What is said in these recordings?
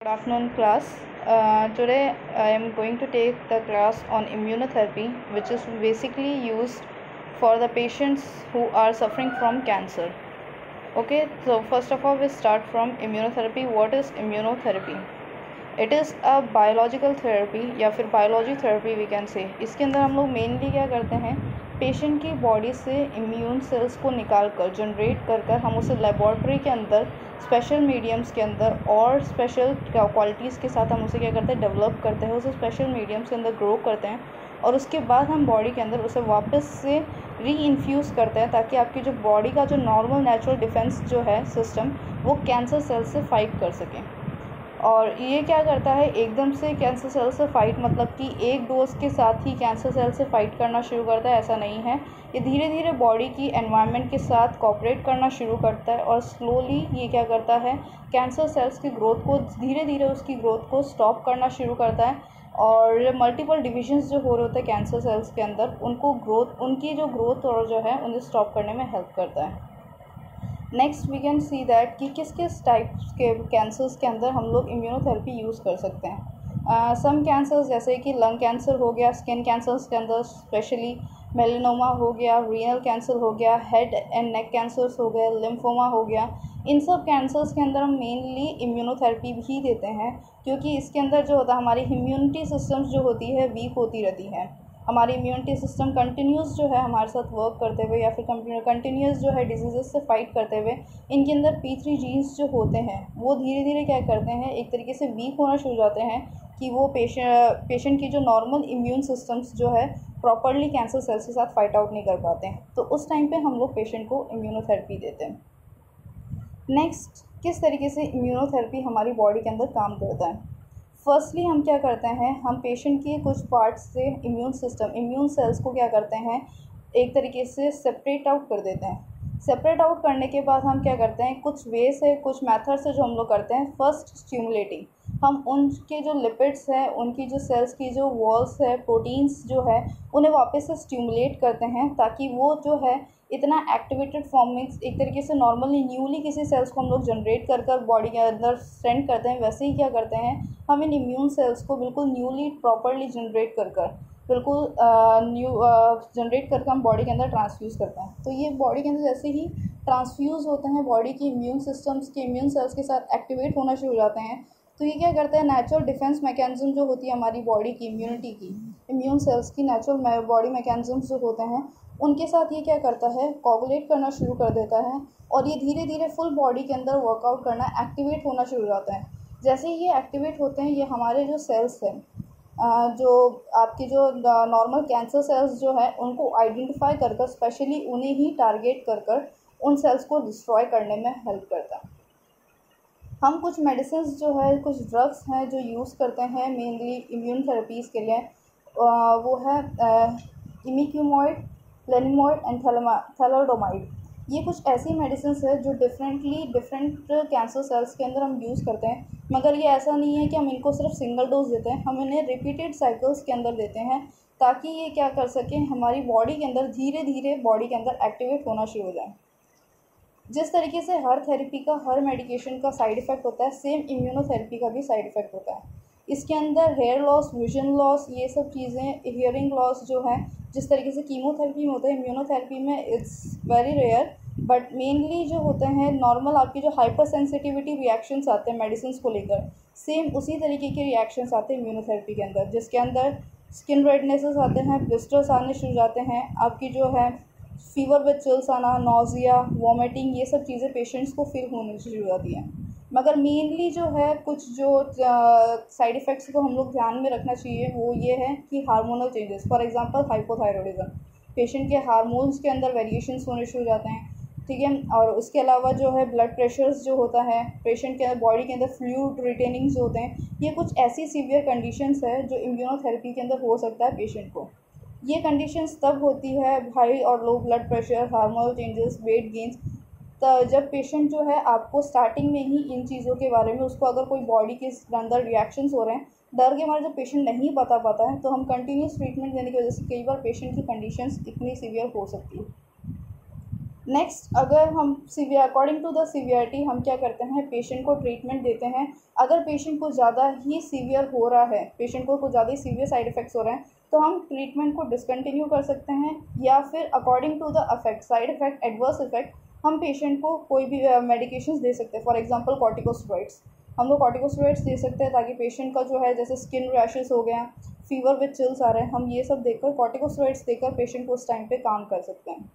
Good afternoon, class. Today I am going to take the class on immunotherapy, which is basically used for the patients who are suffering from cancer. Okay, so first of all, we start from immunotherapy. What is immunotherapy? It is a biological therapy या फिर biology therapy we can say. इसके अंदर हम लोग mainly क्या करते हैं, patient की बॉडी से इम्यून सेल्स को निकाल कर जनरेट कर कर हम उसे लेबॉर्ट्री के अंदर स्पेशल मीडियम्स के अंदर और स्पेशल क्वालिटीज़ के साथ हम उसे क्या करते हैं, डेवलप करते हैं, उसे स्पेशल मीडियम्स के अंदर ग्रो करते हैं और उसके बाद हम बॉडी के अंदर उसे वापस से री इन्फ्यूज़ करते हैं ताकि आपकी जो बॉडी का जो नॉर्मल नेचुरल डिफेंस जो है सिस्टम वो कैंसर सेल से फाइट कर सके। और ये क्या करता है, एकदम से कैंसर सेल से फाइट मतलब कि एक डोज के साथ ही कैंसर सेल से फाइट करना शुरू करता है, ऐसा नहीं है। ये धीरे धीरे बॉडी की एनवायरनमेंट के साथ कोऑपरेट करना शुरू करता है और स्लोली ये क्या करता है, कैंसर सेल्स की ग्रोथ को धीरे धीरे उसकी ग्रोथ को स्टॉप करना शुरू करता है और मल्टीपल डिविजन्स जो हो रहे होते हैं कैंसर सेल्स के अंदर उनको ग्रोथ उनकी जो ग्रोथ और जो है उन्हें स्टॉप करने में हेल्प करता है। Next we can see that कि किस किस टाइप्स के कैंसर्स के अंदर हम लोग इम्यूनोथेरेपी यूज़ कर सकते हैं। सम कैंसर्स जैसे कि लंग कैंसर हो गया, स्किन कैंसर्स के अंदर स्पेशली मेलेनोमा हो गया, रीनल कैंसर हो गया, हेड एंड नेक कैंसर्स हो गए, लिम्फोमा हो गया, इन सब कैंसर्स के अंदर हम मेनली इम्यूनोथेरेपी भी देते हैं क्योंकि इसके अंदर जो होता है हमारी इम्यूनिटी सिस्टम्स जो होती है वीक होती रहती है। हमारी इम्यूनिटी सिस्टम कंटिन्यूस जो है हमारे साथ वर्क करते हुए या फिर कंटिन्यूस जो है डिजीज़ से फाइट करते हुए इनके अंदर P3 जीन्स जो होते हैं वो धीरे धीरे क्या करते हैं, एक तरीके से वीक होना शुरू हो जाते हैं कि वो पेशेंट की जो नॉर्मल इम्यून सिस्टम्स जो है प्रॉपरली कैंसर सेल्स के साथ फाइट आउट नहीं कर पाते हैं, तो उस टाइम पे हम लोग पेशेंट को इम्यूनोथेरेपी देते हैं। नेक्स्ट, किस तरीके से इम्यूनोथेरेपी हमारी बॉडी के अंदर काम करता है। फर्स्टली हम क्या करते हैं, हम पेशेंट के कुछ पार्ट्स से इम्यून सेल्स को क्या करते हैं, एक तरीके से सेपरेट आउट कर देते हैं। सेपरेट आउट करने के बाद हम क्या करते हैं, कुछ वे से कुछ मेथड से जो हम लोग करते हैं, फर्स्ट स्टिमुलेटिंग, हम उनके जो लिपिड्स हैं, उनकी जो सेल्स की जो वॉल्स है, प्रोटीन्स जो है उन्हें वापस से स्टिमुलेट करते हैं ताकि वो जो है इतना एक्टिवेटेड फॉर्म में एक तरीके से नॉर्मली न्यूली किसी सेल्स को हम लोग जनरेट कर कर बॉडी के अंदर सेंड करते हैं, वैसे ही क्या करते हैं हम इन इम्यून सेल्स को बिल्कुल न्यूली प्रॉपरली जनरेट कर कर बिल्कुल जनरेट करके हम बॉडी के अंदर ट्रांसफ्यूज़ करते हैं। तो ये बॉडी के अंदर जैसे ही ट्रांसफ्यूज़ होते हैं बॉडी की इम्यून सिस्टम्स के इम्यून सेल्स के साथ एक्टिवेट होना शुरू हो जाते हैं, तो ये क्या करते हैं, नेचुरल डिफेंस मैकेनिज्म जो होती है हमारी बॉडी की इम्यूनिटी की, इम्यून सेल्स की नेचुरल बॉडी मैकेनिज्म्स जो होते हैं उनके साथ ये क्या करता है, कोगुलेट करना शुरू कर देता है और ये धीरे धीरे फुल बॉडी के अंदर वर्कआउट करना, एक्टिवेट होना शुरू हो जाता है। जैसे ही ये एक्टिवेट होते हैं, ये हमारे जो सेल्स हैं, जो आपकी जो नॉर्मल कैंसर सेल्स जो है उनको आइडेंटिफाई कर कर स्पेशली उन्हें ही टारगेट कर कर उन सेल्स को डिस्ट्रॉय करने में हेल्प करता है। हम कुछ मेडिसिन जो है, कुछ ड्रग्स हैं जो यूज़ करते हैं मेनली इम्यून थेरेपीज़ के लिए, वो है इमिक्यूमॉइड, लेनिमॉइड एंड थैलोडोमाइड। ये कुछ ऐसी मेडिसिन है जो डिफरेंट कैंसर सेल्स के अंदर हम यूज़ करते हैं, मगर ये ऐसा नहीं है कि हम इनको सिर्फ सिंगल डोज देते हैं, हम इन्हें रिपीटेड साइकिल्स के अंदर देते हैं ताकि ये क्या कर सकें, हमारी बॉडी के अंदर धीरे धीरे बॉडी के अंदर एक्टिवेट होना शुरू हो जाए। जिस तरीके से हर थेरेपी का, हर मेडिकेशन का साइड इफ़ेक्ट होता है, सेम इम्यूनोथेरेपी का भी साइड इफ़ेक्ट होता है। इसके अंदर हेयर लॉस, विजन लॉस, ये सब चीज़ें, हियरिंग लॉस जो है, जिस तरीके से कीमोथेरेपी में होता है, इम्यूनोथेरेपी में it's very rare, but mainly जो होते हैं नॉर्मल आपकी जो हाइपर सेंसिटिविटी रिएक्शंस आते हैं मेडिसिन को लेकर, सेम उसी तरीके के रिएक्शंस आते हैं इम्यूनोथेरेपी के अंदर, जिसके अंदर स्किन रेडनेसेस आते हैं, ब्लिस्टर्स आने शुरू जाते हैं, आपकी जो है फीवर विद चिल्स आना, नोज़िया, वॉमिटिंग, ये सब चीज़ें पेशेंट्स को फील होने शुरू हो जाती हैं। मगर मेनली जो है कुछ जो साइड इफ़ेक्ट्स को हम लोग ध्यान में रखना चाहिए वो ये है कि hormonal changes, for example hypothyroidism, patient के हार्मोन्स के अंदर वेरिएशंस होने शुरू हो जाते हैं, ठीक है। और उसके अलावा जो है ब्लड प्रेशर्स जो होता है, पेशेंट के बॉडी के अंदर फ्लूइड रिटेनिंग्स होते हैं, ये कुछ ऐसी सीवियर कंडीशंस है जो इम्यूनोथेरेपी के अंदर हो सकता है पेशेंट को। ये कंडीशंस तब होती है, हाई और low blood pressure, hormonal changes, weight gains, तो जब पेशेंट जो है आपको स्टार्टिंग में ही इन चीज़ों के बारे में, उसको अगर कोई बॉडी के अंदर रिएक्शंस हो रहे हैं, डर के मारे जब पेशेंट नहीं बता पाता है, तो हम कंटिन्यूस ट्रीटमेंट देने की वजह से कई बार पेशेंट की कंडीशंस इतनी सीवियर हो सकती है। नेक्स्ट, अगर हम अकॉर्डिंग टू द सीवियरिटी हम क्या करते हैं, पेशेंट को ट्रीटमेंट देते हैं। अगर पेशेंट को ज़्यादा ही सीवियर हो रहा है, पेशेंट को कुछ ज़्यादा ही सीवियर साइड इफ़ेक्ट्स हो रहे हैं, तो हम ट्रीटमेंट को डिसकंटिन्यू कर सकते हैं, या फिर according to the affect, side effect, adverse effect, हम पेशेंट को कोई भी मेडिकेशंस दे सकते हैं। फॉर एग्जांपल कॉर्टिकोस्टेरॉइड्स, हम लोग कॉर्टिकोस्टेरॉइड्स दे सकते हैं ताकि पेशेंट का जो है जैसे स्किन रैशेस हो गया, फीवर विद चिल्स आ रहे हैं, हम ये सब देकर कॉर्टिकोस्टेरॉइड्स देकर पेशेंट को उस टाइम पे काम कर सकते हैं।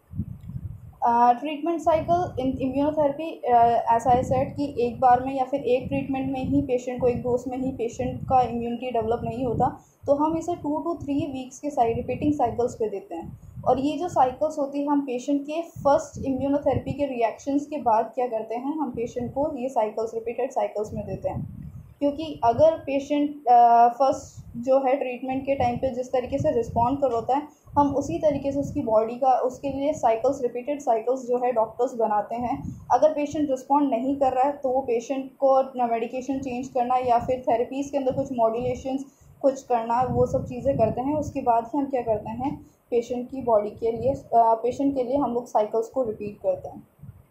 ट्रीटमेंट साइकिल इन इम्यूनोथेरेपी, ऐसा आई सेड कि एक बार में या फिर एक ट्रीटमेंट में ही पेशेंट को, एक डोज में ही पेशेंट का इम्यूनिटी डेवलप नहीं होता, तो हम इसे 2 to 3 वीक्स के रिपीटिंग साइकिल्स पे देते हैं। और ये जो साइकिल्स होती है, हम पेशेंट के फर्स्ट इम्यूनोथेरेपी के रिएक्शंस के बाद क्या करते हैं, हम पेशेंट को ये साइकिल्स रिपीटेड साइकिल्स में देते हैं। क्योंकि अगर पेशेंट फर्स्ट जो है ट्रीटमेंट के टाइम पे जिस तरीके से रिस्पॉन्ड कर होता है, हम उसी तरीके से उसकी बॉडी का, उसके लिए साइकिल्स, रिपीटेड साइकिल्स जो है डॉक्टर्स बनाते हैं। अगर पेशेंट रिस्पॉन्ड नहीं कर रहा है तो वो पेशेंट को मेडिकेशन चेंज करना या फिर थेरेपीज़ के अंदर कुछ मॉड्यूलेशंस कुछ करना, वो सब चीज़ें करते हैं। उसके बाद ही हम क्या करते हैं, पेशेंट की बॉडी के लिए, पेशेंट के लिए हम लोग साइकिल्स को रिपीट करते हैं।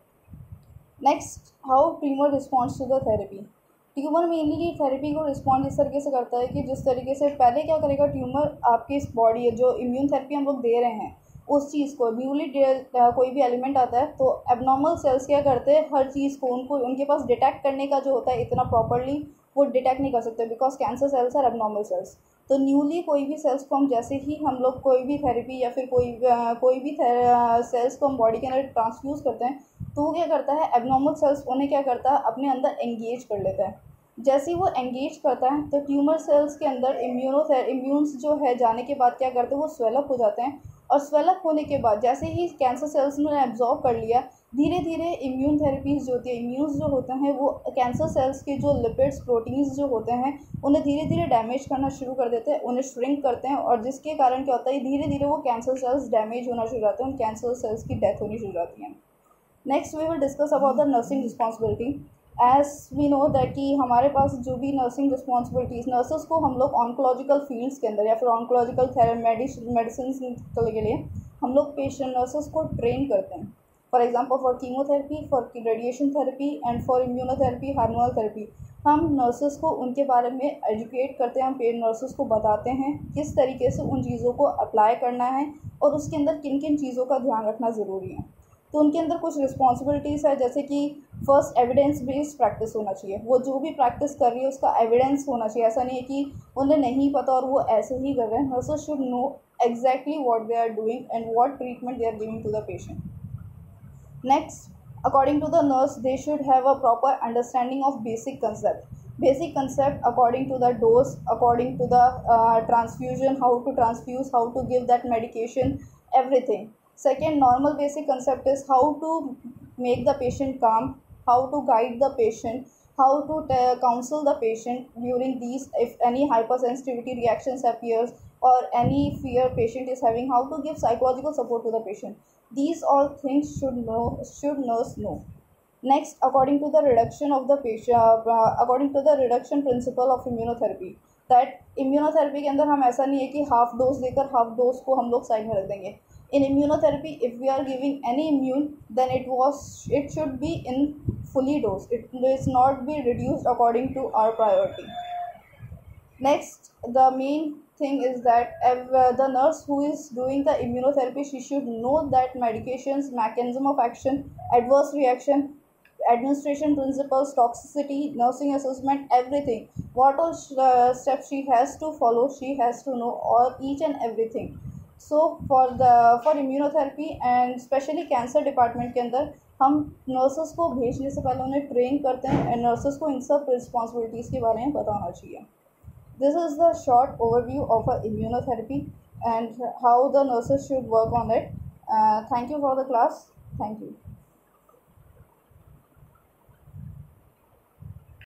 Next, how tumour responds to the therapy. Tumour mainly therapy को रिस्पॉन्ड इस तरीके से करता है कि जिस तरीके से पहले क्या करेगा ट्यूमर, आपकी इस बॉडी जो इम्यून थेरेपी हम लोग दे रहे हैं उस चीज़ को, न्यूली कोई भी एलिमेंट आता है तो एबनॉर्मल सेल्स क्या करते हैं, हर चीज़ को उनको, उनके पास डिटेक्ट करने का जो होता है इतना प्रॉपरली वो डिटेक्ट नहीं कर सकते, because cancer cells are abnormal cells. तो न्यूली कोई भी सेल्स को हम, जैसे ही हम लोग कोई भी थेरेपी या फिर कोई भी सेल्स को हम बॉडी के अंदर ट्रांसफ्यूज़ करते हैं, तो वो क्या करता है, एबनॉर्मल सेल्स उन्हें क्या करता है, अपने अंदर एंगेज कर लेता है। जैसे ही वो एंगेज करता है तो ट्यूमर सेल्स के अंदर इम्यून्स जो है जाने के बाद क्या करते हैं, वो स्वेलअप हो जाते हैं। और स्वेलअप होने के बाद जैसे ही कैंसर सेल्स ने एब्जॉर्ब कर लिया, धीरे धीरे इम्यून थेरेपीज़ जो होती है, इम्यून्स जो होते हैं वो कैंसर सेल्स के जो लिपिड्स, प्रोटीन्स जो होते हैं उन्हें धीरे धीरे डैमेज करना शुरू कर देते हैं, उन्हें श्रिंक करते हैं, और जिसके कारण क्या होता है, धीरे धीरे वो कैंसर सेल्स डैमेज होना शुरू हो जाते हैं, उन कैंसर सेल्स की डेथ होनी शुरू हो जाती है। Next we will discuss about the nursing responsibility. As we know that कि हमारे पास जो भी नर्सिंग रिस्पॉन्सिबिलिटीज़, नर्सेस को हम लोग ऑन्कोलॉजिकल फील्ड्स के अंदर या फिर ऑन्कोलॉजिकल मेडिसिन के लिए हम लोग पेशेंट नर्सेस को ट्रेन करते हैं। For example for chemotherapy, for radiation therapy and for immunotherapy, hormonal therapy, हम नर्सेस को उनके बारे में एजुकेट करते हैं। हम नर्सेस को बताते हैं किस तरीके से उन चीज़ों को अप्लाई करना है और उसके अंदर किन किन चीज़ों का ध्यान रखना ज़रूरी है। तो उनके अंदर कुछ रिस्पॉन्सिबिलिटीज़ है, जैसे कि फर्स्ट एविडेंस बेस्ड प्रैक्टिस होना चाहिए। वो जो भी प्रैक्टिस कर रही है उसका एविडेंस होना चाहिए। ऐसा नहीं है कि उन्हें नहीं पता और वो ऐसे ही कर रहे हैं। Nurses should know exactly what they are doing and what treatment they are giving to the patient. Next, according to the nurse they should have a proper understanding of basic concept according to the dose, according to the transfusion, how to transfuse, how to give that medication, everything. Second, normal basic concept is how to make the patient calm, how to guide the patient, how to counsel the patient during these, if any hypersensitivity reactions appears or any fear patient is having, how to give psychological support to the patient. These all things should nurse know. Next, according to the reduction of the patient, according to the reduction principle of immunotherapy, that immunotherapy के अंदर हम ऐसा नहीं है कि half dose देकर half dose को हम लोग साइड में रख देंगे। In immunotherapy, if we are giving any immune, then it should be in fully dose. It does not be reduced according to our priority. Next, the main thing is that the nurse who is doing the immunotherapy, she should know that medications, mechanism of action, adverse reaction, administration principles, toxicity, nursing assessment, everything. What all steps she has to follow, she has to know all, each and everything. So for immunotherapy and especially cancer department के अंदर हम nurses को भेजने से पहले उन्हें train करते हैं एंड नर्सेस को इन सब रिस्पॉन्सिबिलिटीज़ के बारे में बताना चाहिए। This is the short overview of a immunotherapy and how the nurses should work on it. Thank you for the class. Thank you.